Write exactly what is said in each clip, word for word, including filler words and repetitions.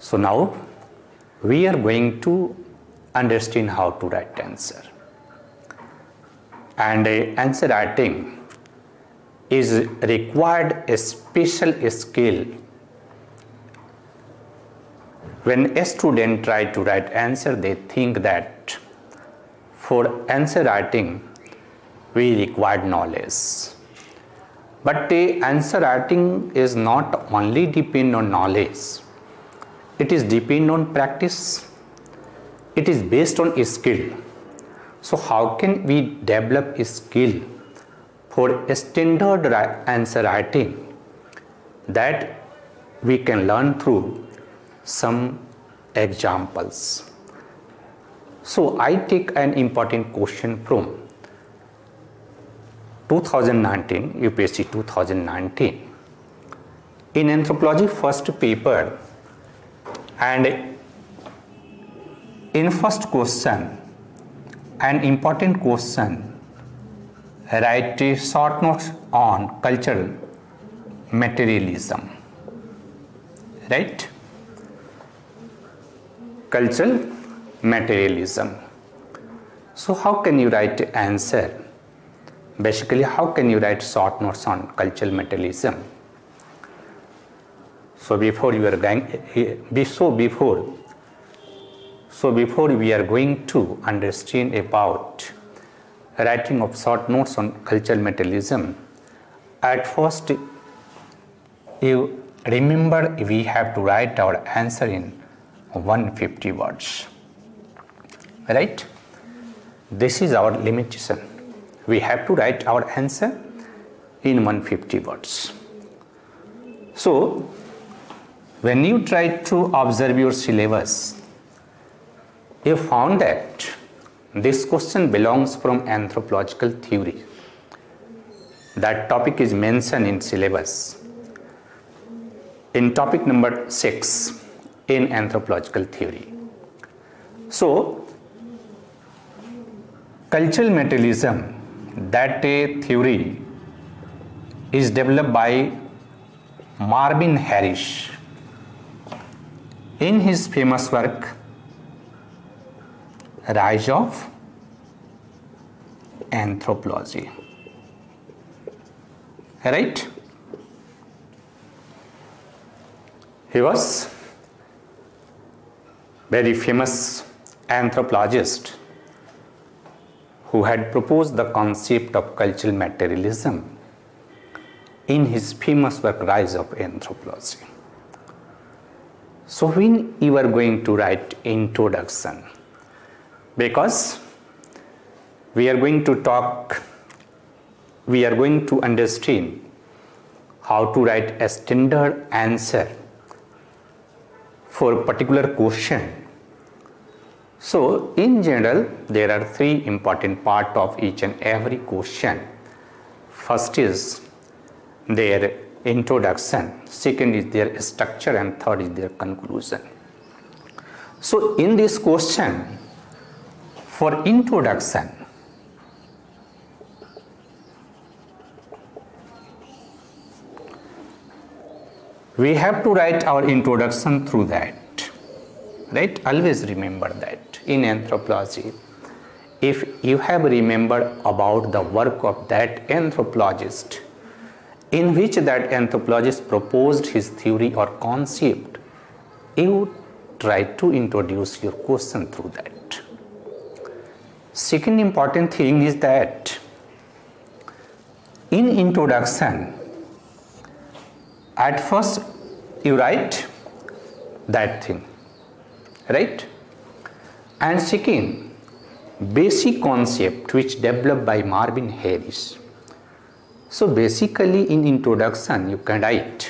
So now we are going to understand how to write answer. And uh, answer writing is required a special skill. When a student try to write answer, they think that for answer writing we require knowledge. But the answer writing is not only depend on knowledge, it is depend on practice, it is based on skill. So how can we develop a skill for a standard answer writing? That we can learn through some examples. So I take an important question from two thousand nineteen, U P S C two thousand nineteen. In anthropology first paper, and in first question, an important question, write a short notes on cultural materialism, right? Cultural materialism. So how can you write answer? Basically, how can you write short notes on cultural materialism? So before you are going, so before, so before we are going to understand about writing of short notes on cultural materialism, at first you remember we have to write our answer in one hundred fifty words, right? This is our limitation. We have to write our answer in one hundred fifty words. So when you try to observe your syllabus, you found that this question belongs from anthropological theory. That topic is mentioned in syllabus in topic number six in anthropological theory. So cultural materialism, that a theory is developed by Marvin Harris in his famous work Rise of Anthropology, right? He was very famous anthropologist who had proposed the concept of cultural materialism in his famous work Rise of Anthropology. So when you are going to write introduction, because we are going to talk, we are going to understand how to write a standard answer for a particular question. So in general, there are three important parts of each and every question. First is their introduction, second is their structure, and third is their conclusion. So in this question, for introduction, we have to write our introduction through that, right? Always remember that in anthropology, if you have remembered about the work of that anthropologist, in which that anthropologist proposed his theory or concept, you try to introduce your question through that. Second important thing is that in introduction, at first you write that thing, right? And second, basic concept which developed by Marvin Harris. So basically in introduction you can write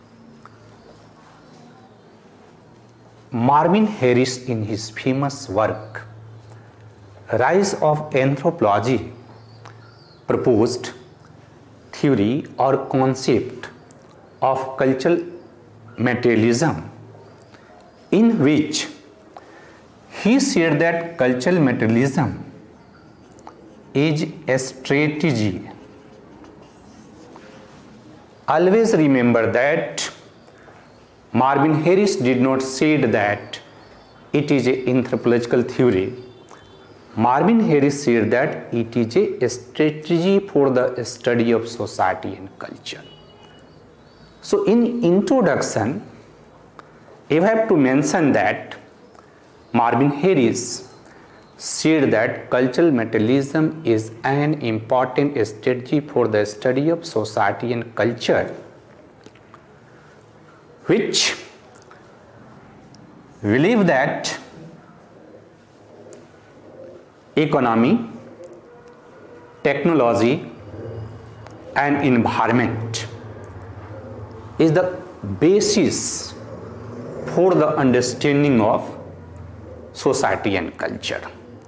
Marvin Harris in his famous work Rise of Anthropology proposed theory or concept of cultural materialism, in which he said that cultural materialism is a strategy. Always remember that Marvin Harris did not say that it is an anthropological theory. Marvin Harris said that it is a strategy for the study of society and culture. So in introduction, I have to mention that Marvin Harris said that cultural materialism is an important strategy for the study of society and culture, which believe that economy, technology and environment is the basis for the understanding of society and culture.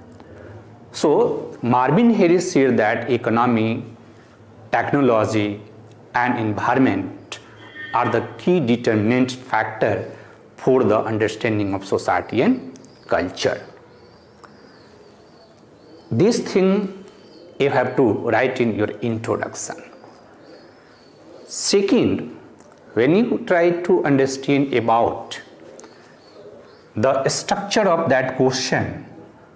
So Marvin Harris said that economy, technology and environment are the key determinant factor for the understanding of society and culture. This thing you have to write in your introduction. Second, when you try to understand about the structure of that question,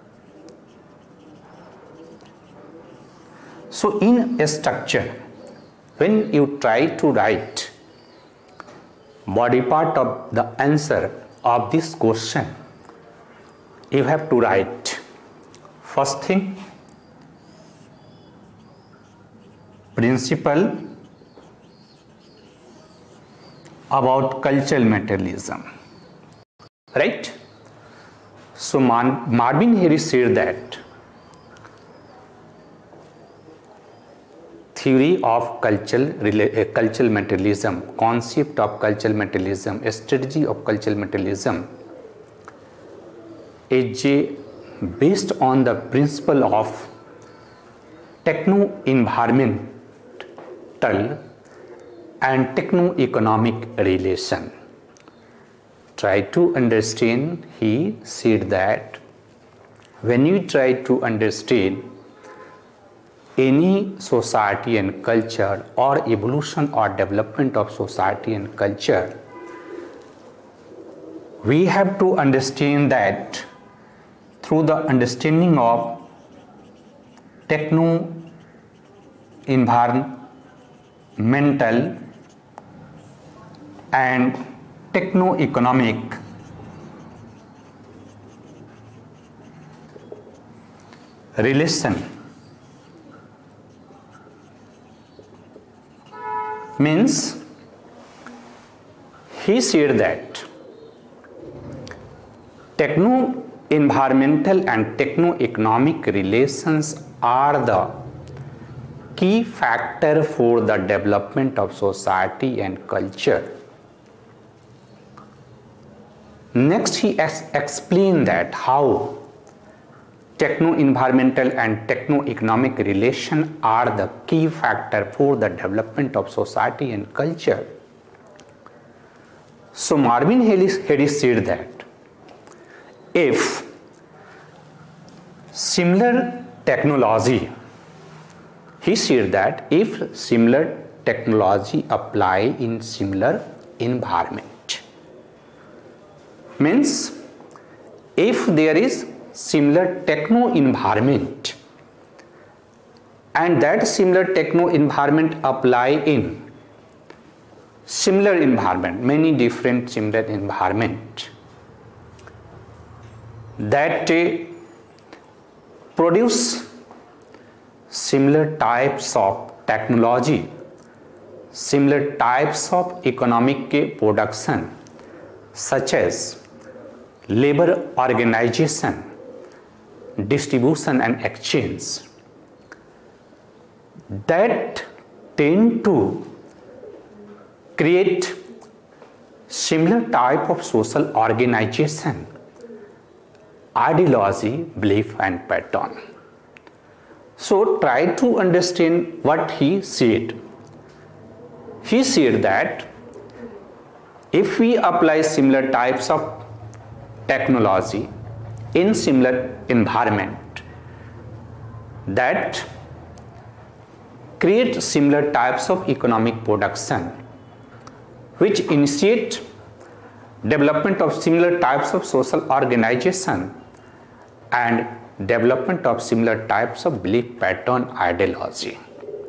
so in a structure, when you try to write body part of the answer of this question, you have to write first thing, principle about cultural materialism, right? So Mar Marvin Harris said that theory of cultural, uh, cultural materialism, concept of cultural materialism, strategy of cultural materialism is based on the principle of techno-environmental and techno-economic relation. Try to understand, he said that when you try to understand any society and culture or evolution or development of society and culture, we have to understand that through the understanding of techno-environmental and techno-economic relation. Means he said that techno-environmental and techno-economic relations are the key factor for the development of society and culture. Next, he ex explained that how techno-environmental and techno-economic relations are the key factor for the development of society and culture. So Marvin Harris, Harris said that if similar technology, he said that if similar technology apply in similar environment, means if there is similar techno environment and that similar techno environment apply in similar environment, many different similar environment that uh, produce similar types of technology, similar types of economic production such as labor organization, distribution and exchange, that tend to create similar type of social organization, ideology, belief and pattern. So try to understand what he said. He said that if we apply similar types of technology in similar environment, that create similar types of economic production which initiate development of similar types of social organization, and development of similar types of belief pattern ideology.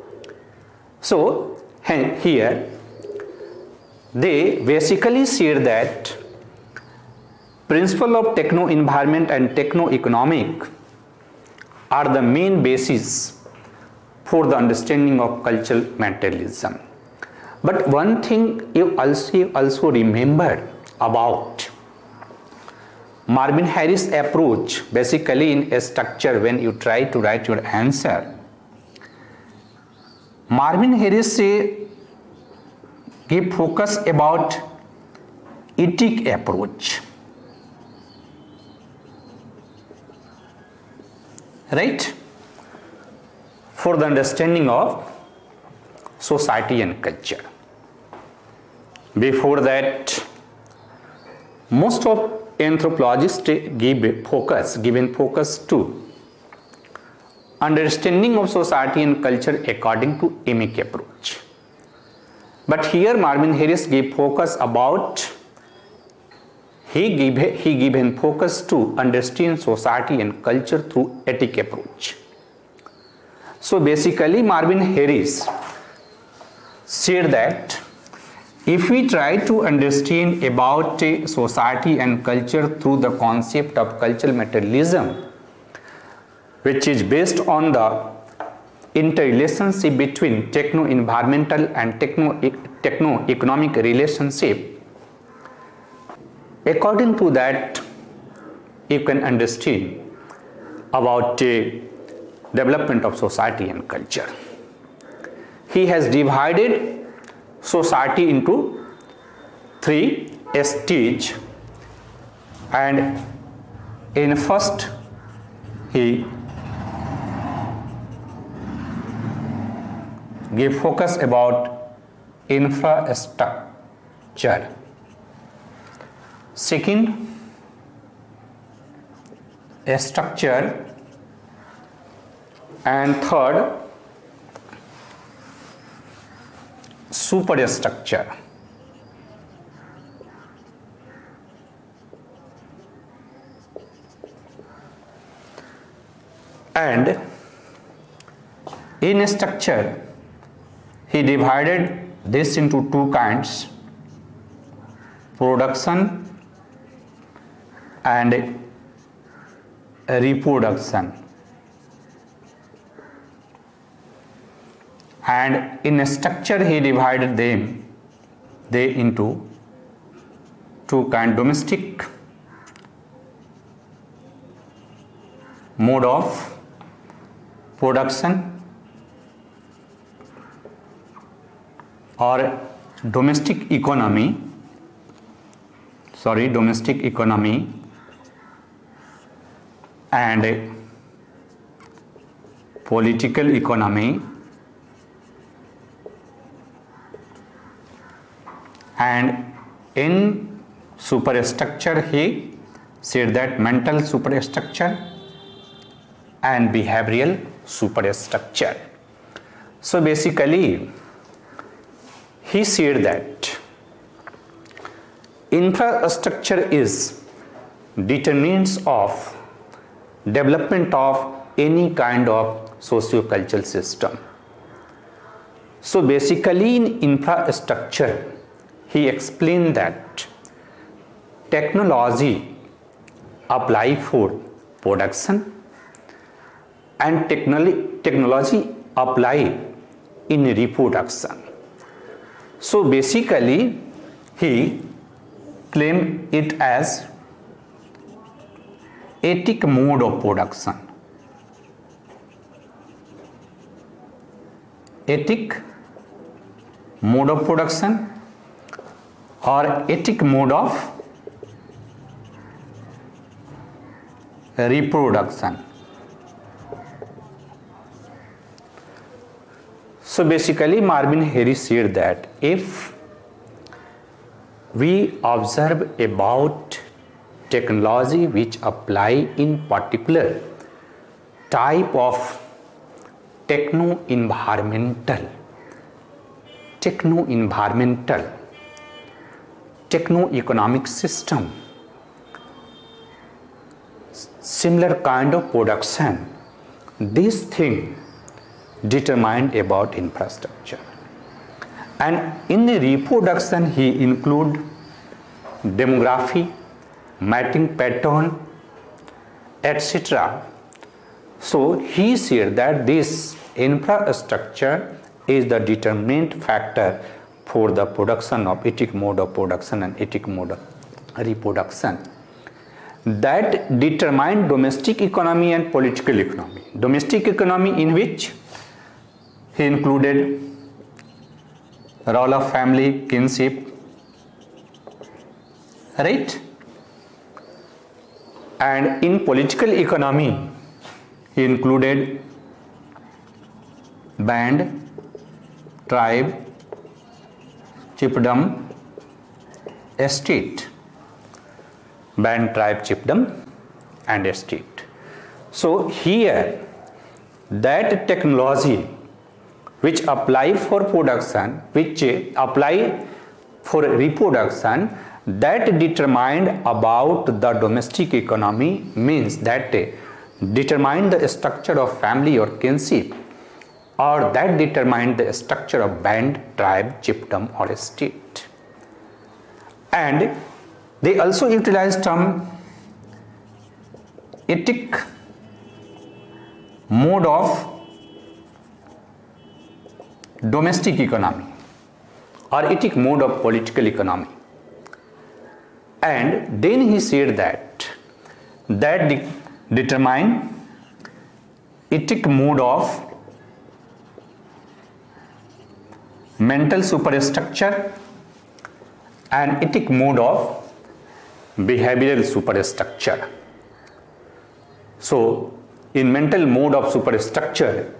So here they basically share that principle of techno-environment and techno-economic are the main basis for the understanding of cultural materialism. But one thing you also, also remember about Marvin Harris approach, basically in a structure when you try to write your answer, Marvin Harris say give focus about ethic approach, right, for the understanding of society and culture. Before that, most of anthropologists give focus, given focus to understanding of society and culture according to emic approach. But here Marvin Harris gave focus about, he give, he given focus to understand society and culture through ethic approach. So basically Marvin Harris said that if we try to understand about a society and culture through the concept of cultural materialism, which is based on the interrelationship between techno-environmental and techno, techno-economic relationship, according to that you can understand about the development of society and culture. He has divided society into three stages, and in first he gave focus about infrastructure, second structure, and third superstructure. And in structure he divided this into two kinds, production and reproduction. And in structure he divided them they into two kinds, domestic mode of production or domestic economy, sorry, domestic economy, and political economy, and in superstructure he said that mental superstructure and behavioral superstructure. So basically he said that infrastructure is determinants of development of any kind of socio-cultural system. So basically in infrastructure he explained that technology apply for production and technology apply in reproduction. So basically he claimed it as ethic mode of production, ethic mode of production or ethic mode of reproduction. So basically Marvin Harris said that if we observe about technology which apply in particular type of techno-environmental, techno-environmental techno-economic system, similar kind of production. This thing determined about infrastructure. And in the reproduction, he include demography, mating pattern, et cetera. So he said that this infrastructure is the determinant factor for the production of ethic mode of production and ethic mode of reproduction that determine domestic economy and political economy. Domestic economy, in which he included role of family, kinship, right? And in political economy, he included band, tribe, chiefdom, estate. Band, tribe, chiefdom and estate. So here that technology which apply for production, which apply for reproduction, that determined about the domestic economy, means that determine the structure of family or kinship, or that determined the structure of band, tribe, chiefdom or estate. And they also utilize term ethic mode of domestic economy or ethic mode of political economy. And then he said that that de determine ethic mode of mental superstructure and ethic mode of behavioral superstructure. So in mental mode of superstructure,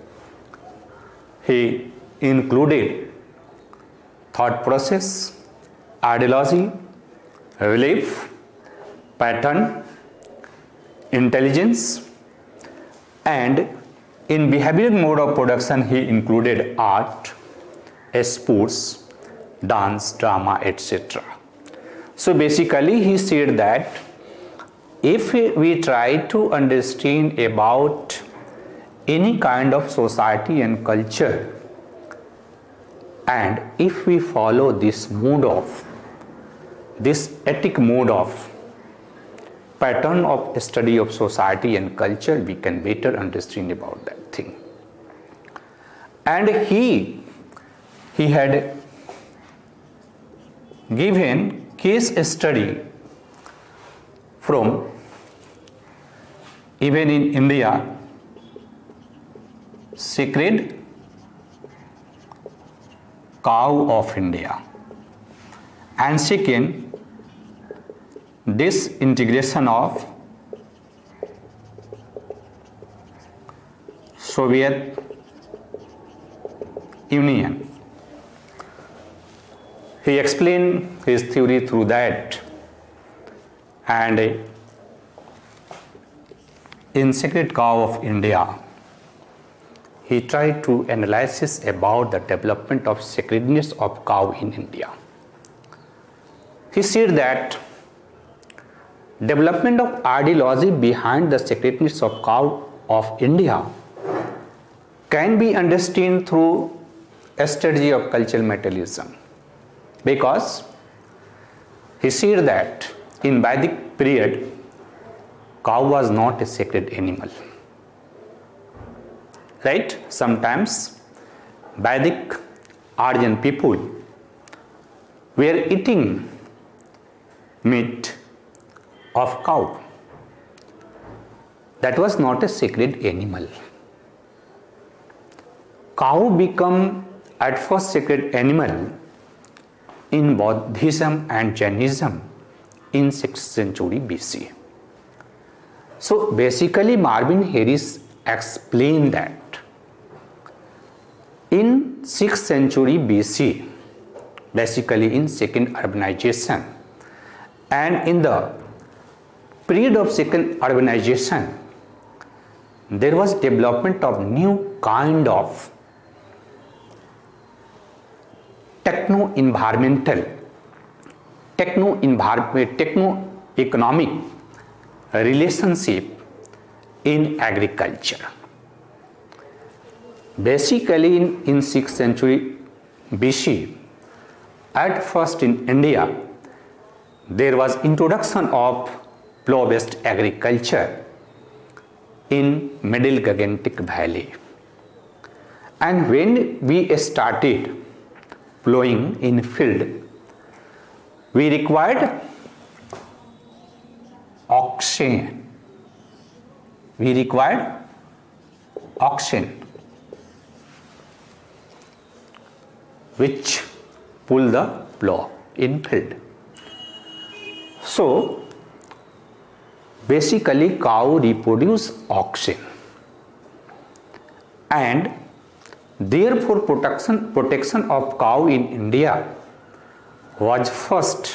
he included thought process, ideology, belief, pattern, intelligence, and in behavioral mode of production he included art, sports, dance, drama, et cetera. So basically he said that if we try to understand about any kind of society and culture, and if we follow this mode of, this ethic mode of pattern of study of society and culture, we can better understand about that thing. And he, he had given case study from even in India, sacred cow of India, and second, this integration of Soviet Union. He explained his theory through that, and in Sacred Cow of India, he tried to analyze about the development of sacredness of cow in India. He said that development of ideology behind the sacredness of cow of India can be understood through a strategy of cultural materialism, because he said that in Vedic period cow was not a sacred animal, right? Sometimes Vedic Aryan people were eating meat of cow. That was not a sacred animal. Cow become at first sacred animal in Buddhism and Jainism in sixth century B C. So basically Marvin Harris explained that in sixth century B C, basically in second urbanization, and in the period of second urbanization, there was development of new kind of techno-environmental techno environment, techno economic relationship in agriculture. Basically, in, in sixth century B C, at first in India, there was introduction of plough-based agriculture in Middle Gangetic Valley. And when we started ploughing in field, we required oxen. We required oxen, which pull the plough in field. So basically cow reproduce oxen, and therefore protection protection of cow in India was first.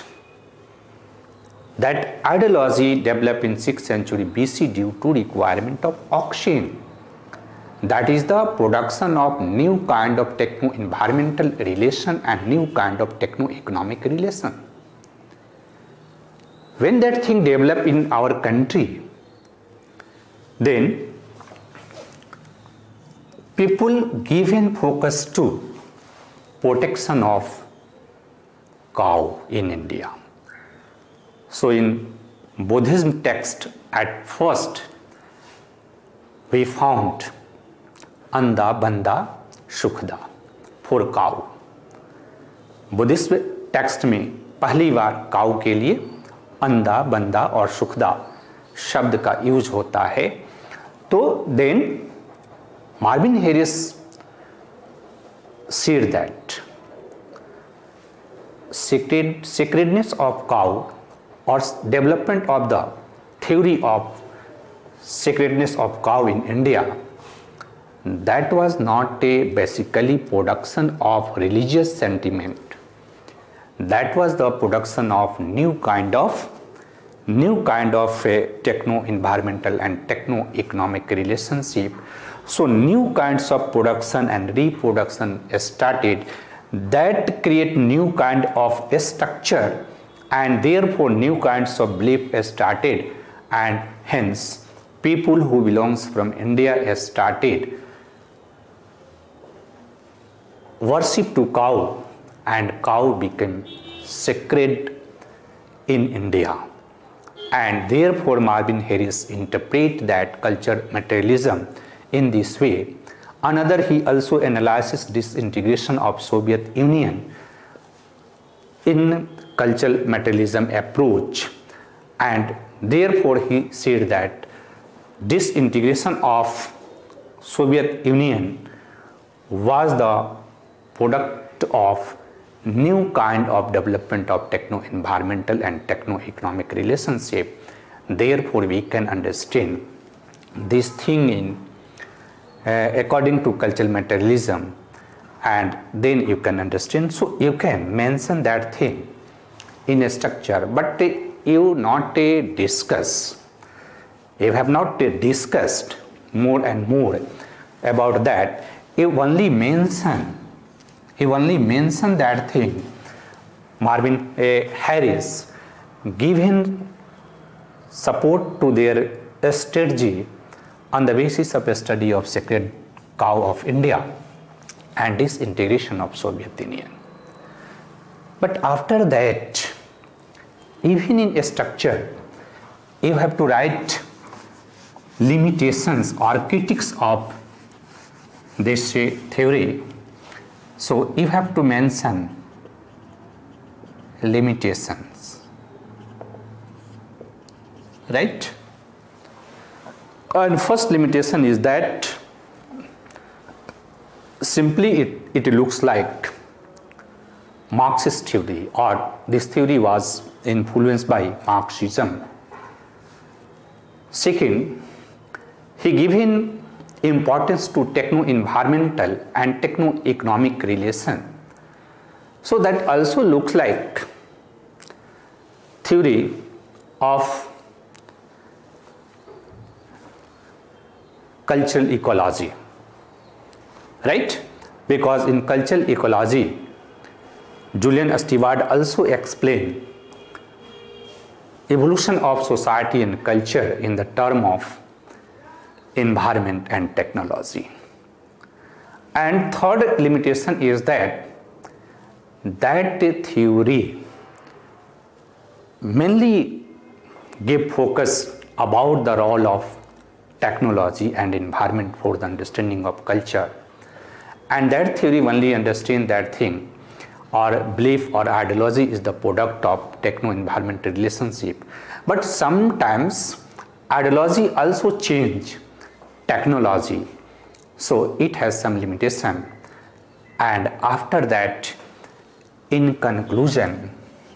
That ideology developed in sixth century B C due to requirement of oxen. That is the production of new kind of techno-environmental relation and new kind of techno-economic relation. When that thing developed in our country, then people given focus to protection of cow in India. So in Buddhism text, at first we found Anda, Banda, Shukhda for cow. Buddhist text में पहली बार काऊ के लिए अंधा, बंदा और सुखदा शब्द का use होता है. तो then Marvin Harris said that sacred sacredness of cow or development of the theory of sacredness of cow in India, that was not a basically production of religious sentiment. That was the production of new kind of new kind of a techno environmental and techno economic relationship. So new kinds of production and reproduction started that create new kind of structure, and therefore new kinds of belief started, and hence people who belongs from India started worship to cow, and cow became sacred in India. And therefore Marvin Harris interpret that culture materialism in this way. Another, he also analyzes disintegration of Soviet Union in cultural materialism approach, and therefore he said that disintegration of Soviet Union was the product of new kind of development of techno-environmental and techno-economic relationship. Therefore we can understand this thing in uh, according to cultural materialism, and then you can understand. So you can mention that thing in a structure, but uh, you not uh, discuss, you have not uh, discussed more and more about that. You only mention He only mentioned that thing. Marvin A. Harris given support to their strategy on the basis of a study of sacred cow of India and disintegration of Soviet Union. But after that, even in a structure, you have to write limitations or critics of this theory. So you have to mention limitations, right? And first limitation is that simply it, it looks like Marxist theory, or this theory was influenced by Marxism. Second, he given importance to techno-environmental and techno-economic relation. So that also looks like theory of cultural ecology, right? Because in cultural ecology, Julian Stewart also explained evolution of society and culture in the term of environment and technology. And third limitation is that that theory mainly give focus about the role of technology and environment for the understanding of culture, and that theory only understand that thing or belief or ideology is the product of techno-environment relationship. But sometimes ideology also change technology, so it has some limitation. And after that, in conclusion,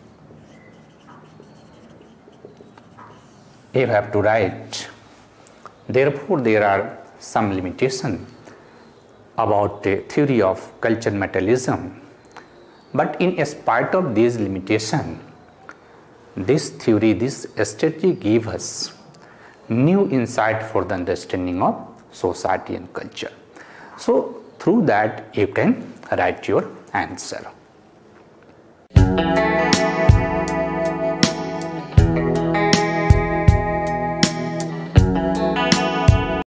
you have to write, therefore there are some limitation about the theory of cultural materialism, but in spite of these limitations, this theory, this strategy gives us new insight for the understanding of society and culture. So through that you can write your answer.